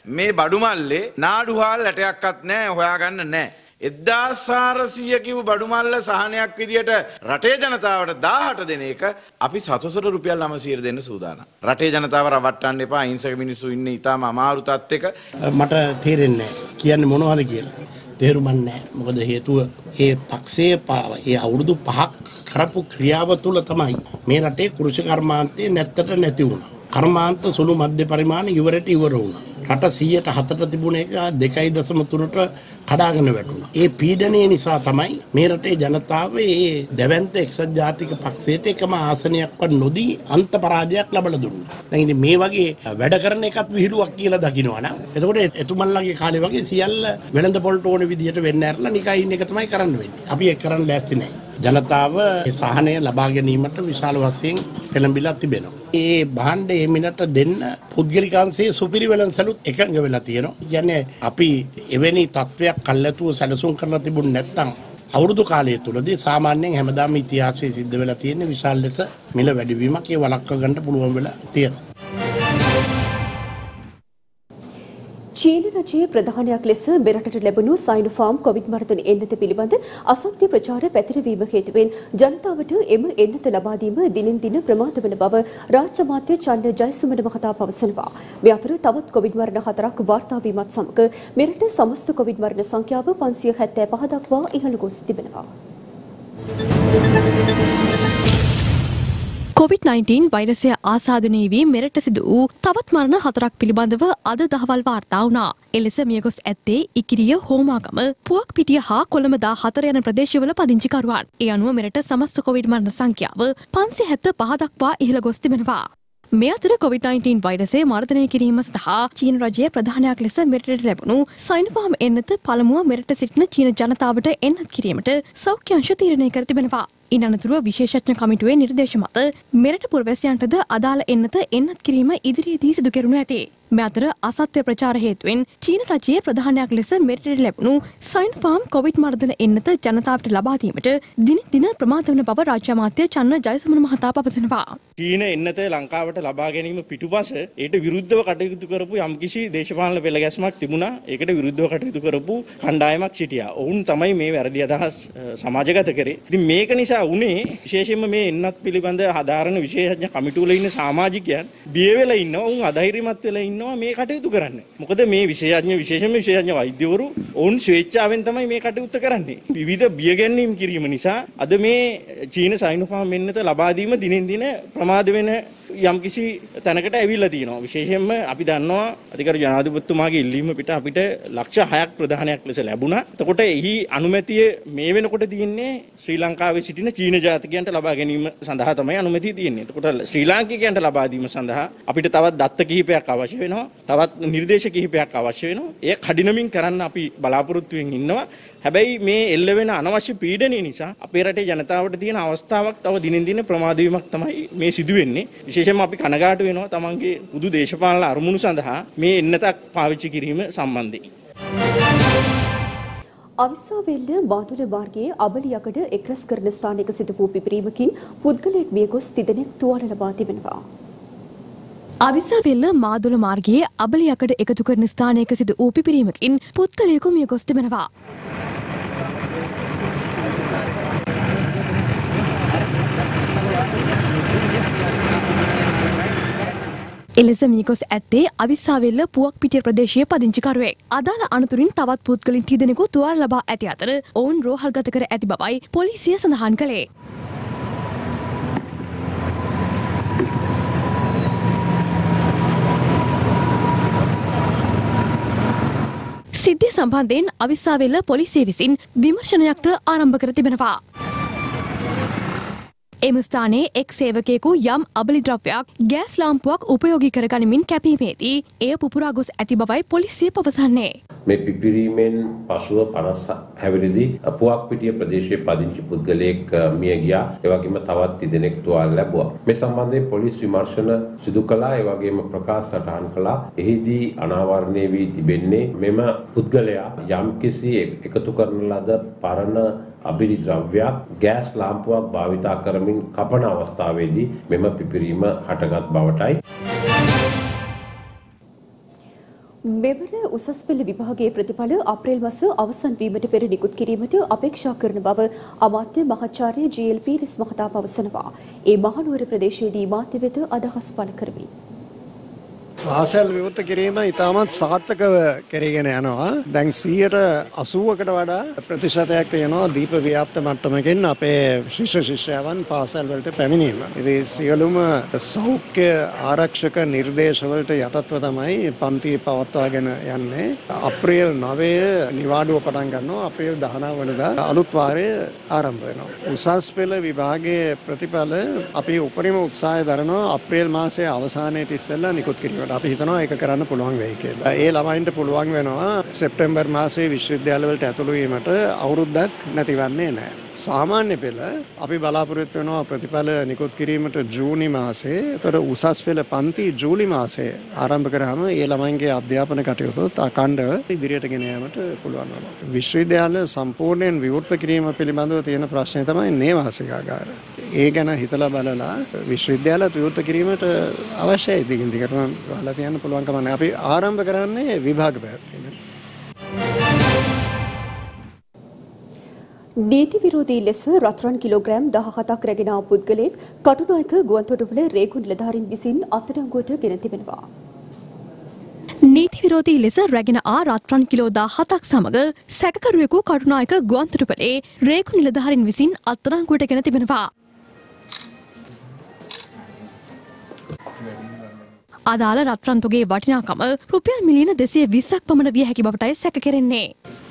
S21: මේ බඩු මල්ලේ නාඩු හාල් ඇටයක්වත් නැහැ, හොයාගන්න නැහැ. එක්දාස් හාරසිය කිව් බඩු මල්ල සහනයක් විදියට රටේ ජනතාවට දාහට දෙන එක අපි සතසොට රුපියල් නවසිය දෙන්න සූදානම්. රටේ ජනතාව රවට්ටන්න එපා. අහිංසක මිනිස්සු ඉන්නේ ඊටාම අමාරු තත්ත්වයක.
S5: මට තේරෙන්නේ කියන්නේ මොනවද කියලා. තේරුම් නැහැ. මොකද හේතුව ඒ පක්ෂයේ ඒ අවුරුදු පහක් කරපු ක්‍රියාව තුළ තමයි මේ රටේ කෘෂි කර්මාන්තයේ නැත්තට නැති වුණා. කර්මාන්ත සුළු මධ්‍ය පරිමාණ ඉවරට ඉවර වුණා. රට සීයට හතට තිබුණ එක දෙකයි දශම තුනට කඩාගෙන වැටුණා. ඒ පීඩනය නිසා තමයි මේ රටේ ජනතාව ඒ දැවැන්ත එක්සත් ජාතික පක්ෂයට එකම ආසනයක්වත් නොදී අන්ත පරාජයක් ලබලා දුන්නා. දැන් ඉතින් මේ වගේ වැඩ කරන එකත් විහිළුවක් කියලා දකින්නවා නම් එතකොට එතුමන්ලගේ කාලේ වගේ සියල්ල වෙළඳ පොළට ඕන විදිහට වෙන්න ඇරලා නිකන් ඉන්න එක තමයි කරන්න වෙන්නේ. අපි ඒක කරන්න ලෑස්ති නැහැ. ජනතාව සහනය ලබා ගැනීමට විශාල වශයෙන් පෙළඹිලා තිබෙනවා. ඒ භාණ්ඩ ඒ මිනට දෙන්න පුද්ගලිකාංශයේ සුපිරිවෙළන්සලුත් එකඟ වෙලා තියෙනවා. කියන්නේ අපි එවැනි තත්ත්වයක් කල්ැතුව සැලසුම් කරලා තිබුණ නැත්නම් අවුරුදු කාලය තුලදී සාමාන්‍යයෙන් හැමදාම ඉතිහාසයේ සිද්ධ වෙලා තියෙන විශාල ලෙස මිල වැඩිවීමක් ඒ වළක්ව ගන්න පුළුවන් වෙලා තියෙනවා.
S1: චීන රජයේ ප්‍රධානයක් ලෙස මෙරටට ලැබුණු සයිනෝෆාර්ම් කොවිඩ් මර්ධන එන්නත පිළිබඳ අසත්‍ය ප්‍රචාර පැතිරවීම හේතුවෙන් ජනතාවට එම එන්නත ලබා දීම දිනෙන් දින ප්‍රමාද වන බව රාජ්‍ය අමාත්‍ය චන්න ජයසුමන මහතා පවසනවා. මේ අතර තවත් කොවිඩ් මරණ හතරක් වාර්තා වීමත් සමග මෙරට සමස්ත කොවිඩ් මරණ සංඛ්‍යාව පන්සිය හැත්තෑ පහ දක්වා ඉහළ ගොස් තිබෙනවා.
S19: කොවිඩ් නයින්ටීන් වෛරසය ආසාදනය වී මෙරට සිදු වූ තවත් මරණ හතරක් පිළිබඳව අද දහවල් වාර්තා වුණා. එලෙස මියගොස් ඇත්තේ ඉකිරිය, හෝමාගම, පුවක්පිටිය හා කොළඹ දාහතර යන ප්‍රදේශවල පදිංචිකරුවන්. ඒ අනුව මෙරට සමස්ත කොවිඩ් මරණ සංඛ්‍යාව පන්සිය හැත්තෑ පහ දක්වා ඉහළ ගොස් තිබෙනවා. මේ අතර කොවිඩ් නයින්ටීන් වෛරසය මර්ධනය කිරීම සඳහා චීන රජයේ ප්‍රධානයක් ලෙස මෙරටට ලැබුණු සයිනෝෆාර්ම් එන්නත පළමුව මෙරට සිටින චීන ජනතාවට එන්නත් කිරීමට සෞඛ්‍ය අංශ තීරණය කර තිබෙනවා. ඉන් අනතුරුව විශේෂඥ කමිටුවේ නිර්දේශ මත මෙරට පුරවැසියන්ටද අදාළ එන්නත එන්නත් කිරීම ඉදිරියේදී සිදු කෙරුණු ඇති. මේ අතර අසත්‍ය ප්‍රචාර හේතුවෙන් චීන රජයේ ප්‍රධානයක් ලෙස මෙරටට ලැබුණු සයිනෝෆාර්ම් කොවිඩ් මර්ධන එන්නත ජනතාවට ලබා දීමට දින දින ප්‍රමාද වන බව රාජ්‍ය අමාත්‍ය චන්න ජයසුමන මහතා පවසනවා.
S3: චීන එන්නත ලංකාවට ලබා ගැනීම පිටුපස ඒට විරුද්ධව කටයුතු කරපු යම්කිසි දේශපාලන පෙළගැස්මක් තිබුණා. ඒකට විරුද්ධව කටයුතු කරපු කණ්ඩායමක් සිටියා. ඔවුන් තමයි මේ වැරදි අදහස් සමාජගත කරේ. ඉතින් මේක නිසා උනේ විශේෂයෙන්ම මේ එන්නත් පිළිබඳ හදාරන විශේෂඥ කමිටුවල ඉන්න සමාජිකයන් බිය වෙලා ඉන්නවා. උන් අධෛර්යමත් වෙලා ඉන්නවා මේ කටයුතු කරන්න. මොකද මේ විශේෂඥ විශේෂයෙන්ම විශේෂඥ වෛද්‍යවරු ඔවුන් ස්වේච්ඡාවෙන් තමයි මේ කටයුත්ත කරන්නේ. විවිධ බිය ගැනීම් කිරීම නිසා අද මේ චීන සයිනෝෆාර්ම් එන්නත ලබා දීම දිනෙන් දින ප්‍රමාද වෙන යම්කිසි තැනකට ඇවිල්ලා තියෙනවා. විශේෂයෙන්ම අපි දන්නවා අධිකරු ජනාධිපතිතුමාගේ ඉල්ලීම පිට අපිට ලක්ෂ හයක් ප්‍රධානයක් ලෙස ලැබුණා. එතකොට එහි අනුමැතිය මේ වෙනකොට තියෙන්නේ ශ්‍රී ලංකාවේ සිටින චීන ජාතිකයන්ට ලබා ගැනීම සඳහා තමයි අනුමැතිය තියෙන්නේ. එතකොට ශ්‍රී ලාංකිකයන්ට ලබා දීම සඳහා අපිට තවත් දත්ත කිහිපයක් අවශ්‍ය වෙනවා. තවත් නිර්දේශ කිහිපයක් අවශ්‍ය වෙනවා. ඒ කඩිනමින් කරන්න අපි බලාපොරොත්තු වෙමින් ඉන්නවා. හැබැයි මේ එල්ල වෙන අනවශ්‍ය පීඩනය නිසා අපේ රටේ ජනතාවට තියෙන අවස්ථාවක් තව දිනෙන් දින ප්‍රමාද වීමක් තමයි මේ සිදු වෙන්නේ. විශේෂයෙන්ම අපි කනගාටු වෙනවා තමන්ගේ පුදු දේශපාලන අරමුණු සඳහා මේ එන්නතක් පාවිච්චි කිරීම සම්බන්ධයෙන්.
S1: අවිස්සාවේල්ල මාදුල මාර්ගයේ අබලියකඩ එක්රැස් කරන ස්ථානයක සිදු වූ පිපිරීමකින් පුද්ගලයෙක් මියගොස් තිදෙනෙක් තුවාල ලබා තිබෙනවා.
S19: අවිස්සාවේල්ල මාදුල මාර්ගයේ අබලියකඩ එකතු කරන ස්ථානයක සිදු වූ පිපිරීමකින් පුද්ගලයෙකු මියගොස් තිබෙනවා. එලෙස මියගොස් ඇත්තේ අවිස්සාවේල්ල පුවක්පිටිය ප්‍රදේශයේ පදිංචිකරුවෙක්. අදාළ අනතුරින් තවත් පුද්ගලයන් තිදෙනෙකු තුවාල ලබා ඇති අතර ඔවුන් රෝහල්ගත කර ඇති බවයි පොලිසිය සඳහන් කළේ. සිද්ධිය සම්බන්ධයෙන් අවිස්සාවේල්ල පොලිසිය විසින් විමර්ශනයක්ද ආරම්භ කර තිබෙනවා. එම ස්ථානයේ එක් සේවකයෙකු යම් අබලි ද්‍රව්‍යයක් ගෑස් ලාම්පුවක් උපයෝගී කර ගනිමින් කැපීමේදී එය පුපුරා ගොස් ඇති බවයි පොලිසිය පවසන්නේ.
S22: මේ පිපිරීමෙන් පසුව පනස් හැවිරිදි පුවක්පිටිය ප්‍රදේශයේ පදිංචි පුද්ගලයෙක් මිය ගියා. ඒ වගේම තවත් තිදෙනෙක් තුවාල ලැබුවා. මේ සම්බන්ධයෙන් පොලිස් විමර්ශන සිදු කළා. ඒ වගේම ප්‍රකාශ සටහන් කළා. එහිදී අනාවරණය වී තිබෙන්නේ මෙම පුද්ගලයා යම්කිසි එකතු කරන ලද පරණ අබිලි ද්‍රව්‍යයක් ගෑස් ලාම්පුවක් භාවිතා කරමින් කපන අවස්ථාවේදී මෙම පිපිරීම හටගත් බවටයි.
S1: මෙවර උසස් පෙළ විභාගයේ ප්‍රතිඵල අප්‍රේල් මාස අවසන් වීමට පෙර නිකුත් කිරීමට අපේක්ෂා කරන බව අමාත්‍ය මහාචාර්ය ජී.එල්. පීරිස් මහතා පවසනවා. ඒ මහනුවර ප්‍රදේශයේදී මාධ්‍ය වෙත අදහස් පළ කරමින්
S4: පාසල් විවෘත කිරීම ඉතාමත් සාර්ථකව කෙරගෙන යනවා. දැන් සියයට අසූවකට වඩා ප්‍රතිශතයක් තියෙනවා දීප ව්‍යාප්ත මට්ටමකින් අපේ ශිෂ්‍ය ශිෂ්‍යාවන් පාසල් වලට පැමිණීම. ඉතින් සියලුම සෞඛ්‍ය ආරක්ෂක නිර්දේශ වලට යටත්ව තමයි පන්ති පවත්වාගෙන යන්නේ. අප්‍රේල් නවය නිවාඩුව පටන් ගන්නවා. අප්‍රේල් දහනව වෙනිදා අලුත් වාරය ආරම්භ වෙනවා. උසස් පෙළ විභාගයේ ප්‍රතිඵල අපි උපරිම උත්සාහය දරනවා අප්‍රේල් මාසයේ අවසානයේ ඉස්සෙල්ලා නිකුත් කිරීමට. අපි හිතනවා ඒක කරන්න පුළුවන් වෙයි කියලා. ඒ ළමයින්ට පුළුවන් වෙනවා සෙප්තැම්බර් මාසයේ විශ්වවිද්‍යාල වලට ඇතුළු වීමට අවුරුද්දක් නැතිවන්නේ නැහැ. සාමාන්‍ය පෙළ අපි බලාපොරොත්තු වෙනවා ප්‍රතිඵල නිකුත් කිරීමට ජූනි මාසයේ. ඒතර උසස් පෙළ පන්ති ජූලි මාසයේ ආරම්භ කරාම ඒ ළමයින්ගේ අධ්‍යාපන කටයුතු අඛණ්ඩව ඉදිරියට ගෙන යාමට පුළුවන් වෙනවා. විශ්වවිද්‍යාල සම්පූර්ණයෙන් විවෘත කිරීම පිළිබඳව තියෙන ප්‍රශ්නේ තමයි නේවාසිකාගාර. ඒ ගැන හිතලා බලලා විශ්වවිද්‍යාල විවෘත කිරීමට අවශ්‍යයි දිගින් දිගටම වහලා තියන්න පුළුවන් කම නැහැ. අපි ආරම්භ කරන්නේ විභාග පැවැත්වීම.
S1: නීති විරෝධී ලෙස රත්රන් කිලෝග්‍රෑම් දහහතක් රැගෙන ආ පුද්ගලයෙක් කටුනායක ගුවන්තොටුපළ රේගු නිලධාරීන් විසින් අත්අඩංගුවට ගෙන තිබෙනවා.
S19: නීති විරෝධී ලෙස රැගෙන ආ රත්රන් කිලෝ දහහතක් සමග සැකකරුවෙකු කටුනායක ගුවන්තොටුපළේ රේගු නිලධාරීන් විසින් අත්අඩංගුවට ගෙන තිබෙනවා. අදාළ රත්රන් තොගේ වටිනාකම රුපියල් මිලියන දෙසිය විස්සක් පමණ විය හැකි බවටයි සැක කෙරෙන්නේ.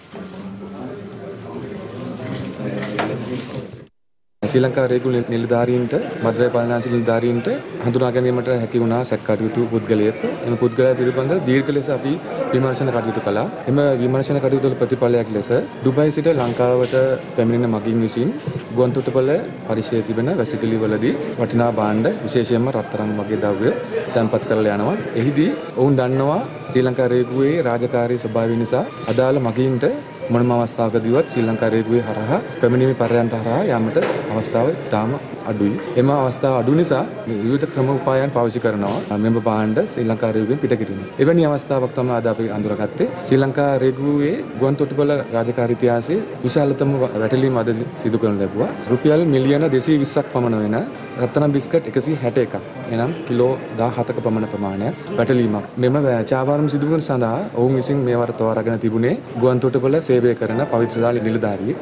S6: ශ්‍රී ලංකා රේගු නිලධාරීන්ට මද්‍රව්‍ය පාලනාංශ නිලධාරීන්ට හඳුනා ගැනීමට හැකි වුණා සැකකටයුතු පුද්ගලයෙක්. එම පුද්ගලයා පිළිබඳ දීර්ඝ ලෙස අපි විමර්ශන කටයුතු කළා. එම විමර්ශන කටයුතු වල ප්‍රතිඵලයක් ලෙස ඩුබයි සිට ලංකාවට පැමිණෙන මගීන් විසින් ගුවන්තොටුපළ පරිශ්‍රයේ තිබෙන වැසිකිලි වලදී වටිනා භාණ්ඩ විශේෂයෙන්ම රත්තරන් වගේ ද්‍රව්‍ය තැන්පත් කරලා යනවා. එහිදී ඔවුන් දන්නවා ශ්‍රී ලංකා රේගුවේ රාජකාරී ස්වභාවය නිසා අදාළ මගීන්ට මොනම අවස්ථාවකදීවත් ශ්‍රී ලංකා රේගුවේ හරහා පැමිණීමේ පර්යන්ත හරහා යාමට අවස්ථාව ඉතාම අඩුයි. එම අවස්ථාව අඩු නිසා විවිධ ක්‍රම උපායන් පාවිච්චි කරනවා මෙම භාණ්ඩ ශ්‍රී ලංකා රේගුවෙන් පිට කිරීම. එවැනි අවස්ථාවක් තමයි අද අපි අඳුරගත්තේ. ශ්‍රී ලංකා රේගුවේ ගුවන්තොටුපළ රාජකාරී ඉතිහාසයේ විශාලතම වැටලීම අද සිදු කරනු ලැබුවා. රුපියල් මිලියන දෙසිය විස්සක් පමණ වෙන රත්තරන් බිස්කට් එකසිය හැට එකක් එනම් කිලෝ දහහතක පමණ ප්‍රමාණයක් වැටලීමක්. මෙම චාවාරම් සිදු කිරීම සඳහා ඔවුන් විසින් මේවර තෝරාගෙන තිබුණේ ගුවන්තොටුපළ සේවය කරන පවිත්‍රදාල නිලධාරියෙක්.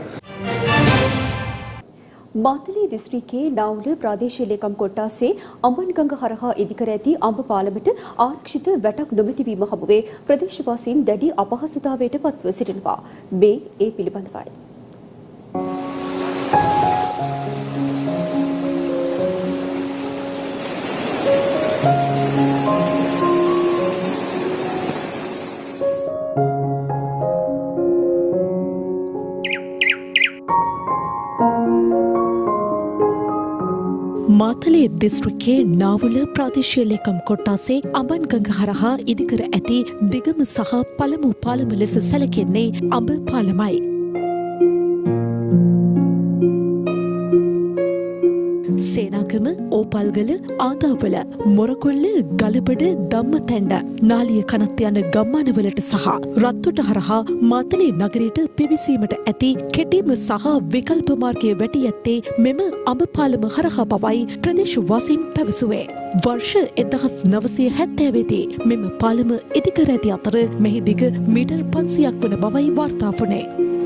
S1: මාතලේ දිස්ත්‍රික්කයේ නාවුල ප්‍රාදේශීය ලේකම් කොට්ටාසේ අඹන්ගඟ හරහා ඉදිකර ඇති අඹ පාලමට ආරක්ෂිත වැටක් නොමැතිවීම හමුවේ ප්‍රදේශවාසීන් දැඩි අපහසුතාවයට පත්ව සිටිනවා. මේ ඒ පිළිබඳවයි.
S23: මාතලේ දිස්ත්‍රික්කයේ නාවුල ප්‍රාදේශීය ලේකම් කොට්ටාසේ අඹන්ගඟ හරහා ඉදිකර ඇති දිගම සහ පළමු පාලම ලෙස සැලකෙන්නේ අඹ පාලමයි. සේනාගම, ඕපල්ගල, ආදාවල, මොරකොල්ල, ගලබඩ, දම්මතැන්ඩ, නාලිය කනත් යන ගම්මානවලට සහ රත්තොට හරහා මාතලේ නගරයට පිවිසීමට ඇති කෙටිම සහ විකල්ප මාර්ගයේ වැටි ඇත්තේ මෙම අඹ පාලම හරහා බවයි ප්‍රදේශවාසීන් පැවසුවේ. වර්ෂ එක්දහස් නවසිය හැත්තෑවේදී මෙම පාලම ඉදිකර ඇති අතර මෙහි දිග මීටර් පන්සියක් වන බවයි වාර්තා වුණේ.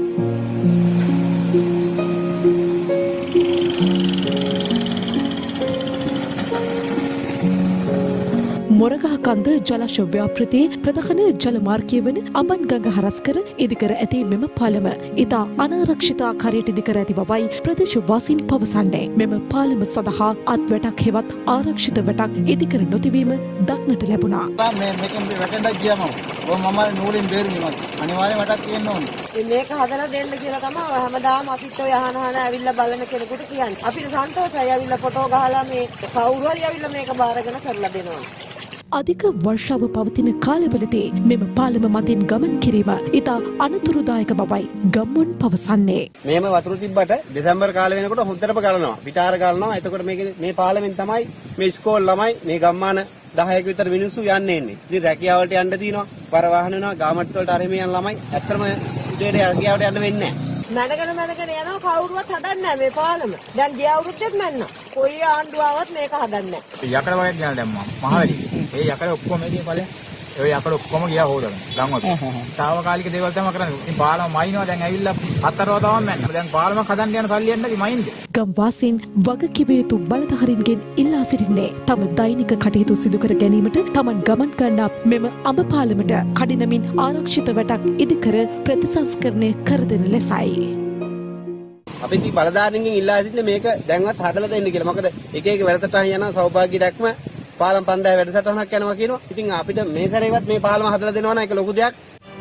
S23: මොරගහකන්ද ජලාශ ව්‍යාපෘතියේ ප්‍රධාන ජල මාර්ගය වන අඹන්ගඟ හරස් කර ඉදිකර ඇති මෙම පාලම ඉතා අනාරක්ෂිත ආකාරයට ඉදිකර ඇති බවයි ප්‍රදේශවාසීන් පවසන්නේ. මෙම පාලම සඳහා අත් වැටක් හෙවත් ආරක්ෂිත වැටක් ඉදිකර නොතිබීම දක්නට ලැබුණා.
S24: මේකෙන් වැටෙන්ඩක් ගියාම ඔය මම නූලෙන් බේරුණා. අනිවාර්යෙන් වැටක් තියෙන්න ඕනේ.
S25: මේක හදලා දෙන්න කියලා තමයි හැමදාම අපිත් ඔය අහන අහන ඇවිල්ලා බලන කෙනෙකුට කියන්නේ. අපිට සන්තෝෂයි ඇවිල්ලා ෆොටෝ ගහලා මේ කවුරු හරි ඇවිල්ලා මේක බාරගෙන කරලා දෙනවා.
S23: අධික වර්ෂාව පවතින කාලවලදී මෙම පාලම මතින් ගමන් කිරීම ඉතා අනතුරුදායක බවයි ගම්මුන් පවසන්නේ.
S26: මේම වතුර තිබ්බට දෙසැම්බර් කාලේ වෙනකොට හොඳටම ගලනවා. පිටාර ගලනවා. එතකොට මේක මේ පාලමෙන් තමයි මේ ඉස්කෝල ළමයි මේ ගම්මාන දහයක විතර මිනිස්සු යන්නේ ඉන්නේ. ඉතින් රැකියාවලට යන්න තියෙනවා. බර වාහන වෙනවා. ගාමට්ට වලට අරගෙන යන ළමයි ඇත්තම උදේට රැකියාවට යන්න වෙන්නේ නැහැ.
S25: මැනගෙන මැනගෙන යනවා කවුරුවත් හදන්නේ නැහැ මේ පාලම. දැන් ගිය අවුරුද්දෙත් මැන්නා. කොයි ආණ්ඩුව ආවත් මේක හදන්නේ නැහැ.
S2: යකඩ වගේ ගියාන දැම්මා. මහවැලි. ඒ යකඩ ඔක්කොම එළිය ඵලයක්. ඒ යකඩ ඔක්කොම ගියා හොදන්න. ලංවතු. තාවකාලික දේවල් තමයි කරන්නේ. ඉතින් පාලම මයින්නවා දැන් ඇවිල්ලා හතරව තමයි මැන්න. දැන් පාලමක් හදන්න යන සල්ලි යන්නේ මයින්ද?
S23: ගම්වාසීන් වගකිව යුතු බලධාරීන්ගෙන් ඉල්ලා සිටින්නේ තම දෛනික කටයුතු සිදු කර ගැනීමට තමන් ගමන් ගන්නා මෙම අඹ පාලමට කඩිනමින් ආරක්ෂිත වැටක් ඉදිකර ප්‍රතිසංස්කරණය කර දෙන ලෙසයි.
S26: අපි ඉතින් බලධාරීන්ගෙන් ඉල්ලා සිටින්නේ මේක දැන්වත් හදලා දෙන්න කියලා. මොකද එක එක වැඩසටහන් යන සෞභාග්‍ය දැක්ම පාලම් පන්දාය වැඩසටහනක් යනවා කියනවා. ඉතින් අපිට මේ සැරේවත් මේ පාලම හදලා දෙනවා නම් ඒක ලොකු දෙයක්.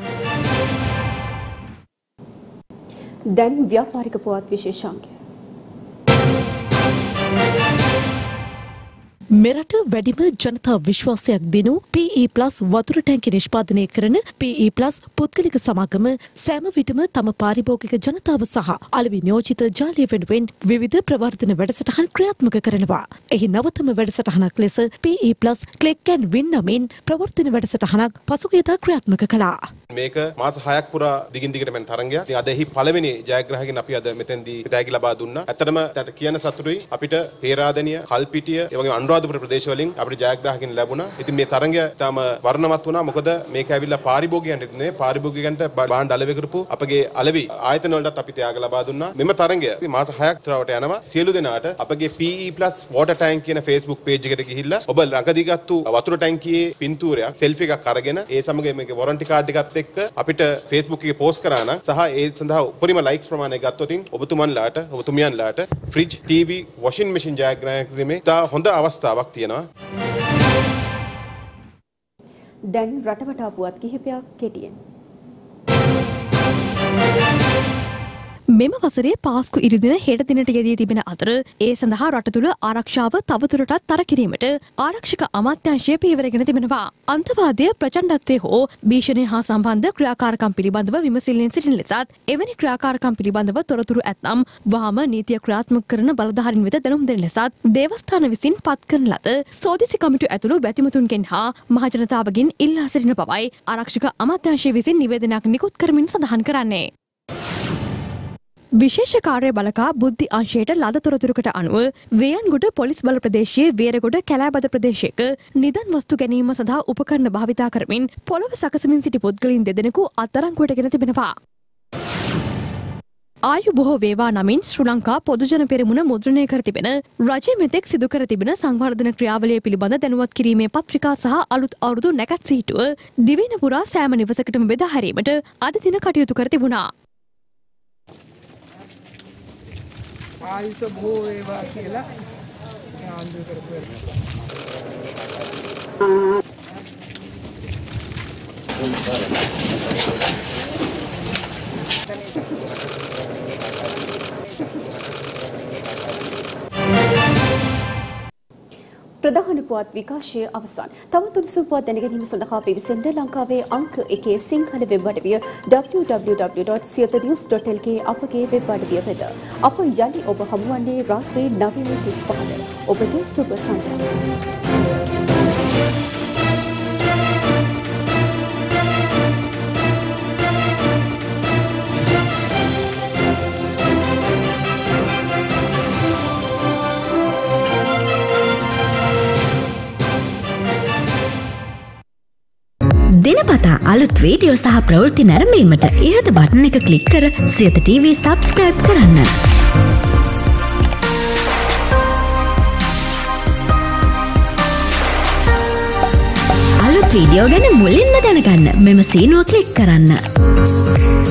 S1: දැන් ව්‍යාපාරික පුවත් විශේෂාංගය.
S23: මෙරට වැඩිම ජනතා විශ්වාසයක් දෙනු පී ඊ ප්ලස් වතුර ටැංකි නිෂ්පාදනය කරන පී ඊ ප්ලස් පුද්ගලික සමාගම සෑම විටම තම පාරිභෝගික ජනතාව සහ අලෙවි නියෝජිත ජාලය වෙනුවෙන් විවිධ ප්‍රවර්ධන වැඩසටහන් ක්‍රියාත්මක කරනවා. එහි නවතම වැඩසටහනක් ලෙස P E plus click and win නමින් ප්‍රවර්ධන වැඩසටහනක් පසුගියදා ක්‍රියාත්මක කළා.
S7: මේක මාස හයක් පුරා දිගින් දිගට මෙන් තරංගයක්. ඉතින් අද එහි පළවෙනි ජයග්‍රාහකයන් අපි අද මෙතෙන්දී තෑගි ලබා දුන්නා. ඇත්තටම දැන් කියන සතුටුයි අපිට පේරාදෙනිය, කල්පිටිය, ඒ වගේම අනුරාධපුර ප්‍රදේශ වලින් අපිට ජයග්‍රාහකයන් ලැබුණා. ඉතින් මේ තරංගය තාම වර්ණවත් වුණා. මොකද මේක ඇවිල්ලා පාරිභෝගිකයන්ට නෙවෙයි පාරිභෝගිකයන්ට බාණ්ඩ අලෙවි කරපු අපගේ අලෙවි ආයතන වලටත් අපි ත්‍යාග ලබා දුන්නා. මෙම තරංගය මාස හයක් තරවට යනවා. සියලු දෙනාට අපගේ P E plus water tank කියන Facebook page එකට ගිහිල්ලා ඔබ ළඟදීගත්තු වතුර ටැංකියේ පින්තූරයක් සෙල්ෆි එකක් අරගෙන ඒ සමග මේකේ warranty card එකත් එක්ක අපිට Facebook එකේ post කරා නම් සහ ඒ සඳහා උපරිම likes ප්‍රමාණය ගත්තොත් ඔබතුමන්ලාට ඔබතුමියන්ලාට fridge, ටීවී, washing machine ජයග්‍රහණය කිරීමේ තා හොඳ අවස්ථාවක් තියෙනවා.
S1: දැන් රටවටා පුවත් කිහිපයක් කෙටියෙන්.
S19: මෙම වසරේ පාස්කු ඉරිදින හෙට දිනට යෙදී තිබෙන අතර ඒ සඳහා රට තුළ ආරක්ෂාව තවදුරටත් තර කිරීමට ආරක්ෂක අමාත්‍යාංශය පියවරගෙන තිබෙනවා. අන්තවාදය ප්‍රචණ්ඩත්වය හෝ භීෂණය හා සම්බන්ධ ක්‍රියාකාරකම් පිළිබඳව විමසිල්ලෙන් සිටින ලෙසත් එවැනි ක්‍රියාකාරකම් පිළිබඳව තොරතුරු ඇත්නම් වහාම නීතිය ක්‍රියාත්මක කරන බලධාරීන් වෙත දැනුම් දෙන ලෙසත් දේවස්ථාන විසින් පත් කරන ලද සෝදිසි කමිටු ඇතුළු බැතිමතුන්ගෙන් හා මහජනතාවගෙන් ඉල්ලා සිටින බවයි ආරක්ෂක අමාත්‍යාංශය විසින් නිවේදනයක් නිකුත් කරමින් සඳහන් කරන්නේ. විශේෂ කාර්ය බලකා බුද්ධි අංශයට ලද තොරතුරකට අනුව වේයන්ගොඩ පොලිස් බල ප්‍රදේශයේ වේරගොඩ කැලෑබද ප්‍රදේශයක නිදන් වස්තු ගැනීම සඳහා උපකරණ භාවිතා කරමින් පොළොව සකසමින් සිටි පුද්ගලයන් දෙදෙනෙකු අත්අඩංගුවටගෙන තිබෙනවා. ආයු බොහෝ වේවා නමින් ශ්‍රී ලංකා පොදුජන පෙරමුණ මුද්‍රණය කර තිබෙන රජය මෙතෙක් සිදු කර තිබෙන සංවර්ධන ක්‍රියාවලිය පිළිබඳ දැනුවත් කිරීමේ පත්‍රිකා සහ අලුත් අවුරුදු නැකත් සීටුව දිවයින පුරා සෑම නිවසකටම බෙදා හැරීමට අද දින කටයුතු කර තිබුණා.
S8: ආයුෂ බොහෝ වේවා කියලා ආන්දු කරපු
S1: ප්‍රධාන පුවත් විකාශය අවසන්. තවත් උණුසුම් පුවත් දැනගැනීම සඳහා පිවිසෙන්න ලංකාවේ අංක එකේ සිංහල වෙබ් අඩවිය double-u double-u double-u dot siyata news dot l k අපගේ වෙබ් අඩවිය වෙත. අප යලි ඔබ හමුවන්නේ රාත්‍රී නවය තිස් පහට. ඔබට සුබ සන්ධ්‍යාවක්.
S9: දිනපතා අලුත් වීඩියෝ සහ ප්‍රවෘත්ති නැරඹීමට ඉහත බටන් එක ක්ලික් කර සියත ටීවී සබ්ස්ක්‍රයිබ් කරන්න. අලුත් වීඩියෝ ගැන මුලින්ම දැනගන්න මෙම සීනුව ක්ලික් කරන්න.